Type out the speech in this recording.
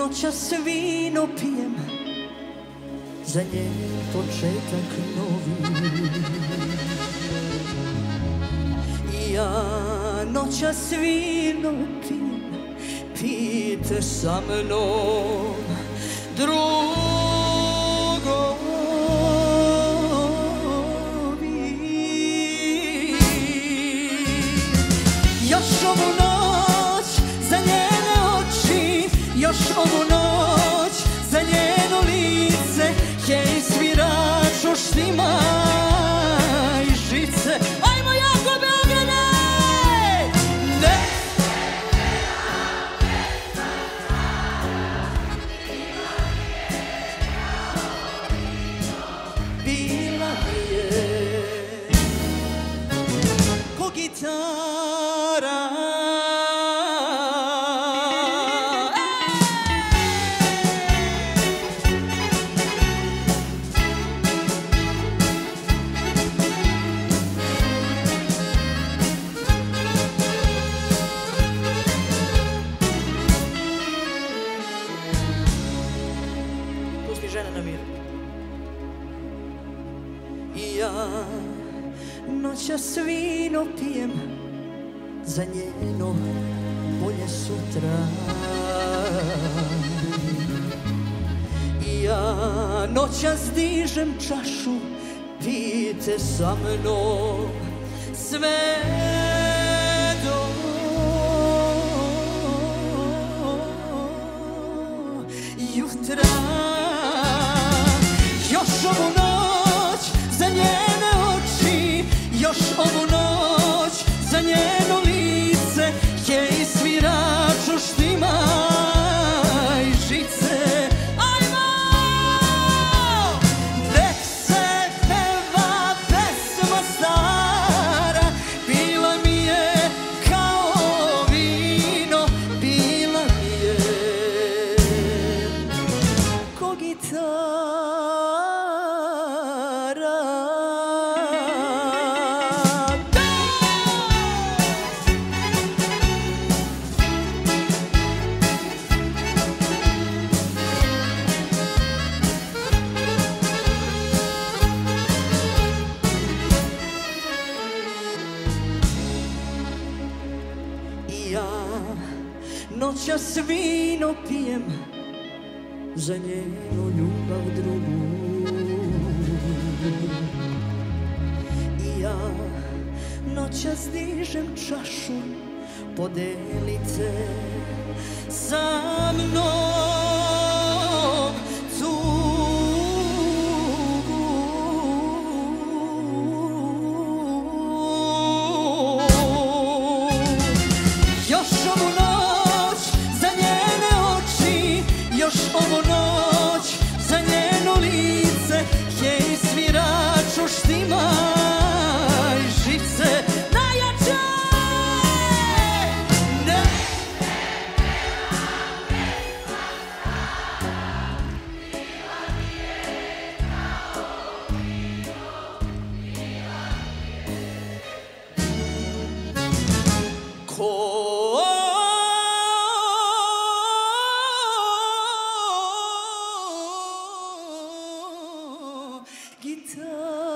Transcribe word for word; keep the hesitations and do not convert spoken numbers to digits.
noćas vino pijem, za njen početak novi. Ja noćas vino pijem, pijte sa mnom drugovi. Još ovu noć za njene oči, još ovu noć za njeno lice, hej sviraču štima i žice. Ajmo jako Beograde! Ne! Bila mi je ko gitara. Pusti žena na mir. I ja noćas vino pijem, za njeno bolje sutra. I ja noćas dižem čašu, pijte sa mnom sve do jutra. Još ovu noć za njene oči, još ovu noć za njeno lice, hej sviraču štima i žice. Ajmo! Nek se peva pesma stara, bila mi je kao vino, bila mi je ko gitara. Ja noćas vino pijem, za njenu ljubav drugu. I ja noćas dižem čašu, podelite sa mnom tugu. Još ovu noć za njene oči, još ovu noć za njeno lice, hej sviraču štima i žice. Najjače! Ne! Ko gitara.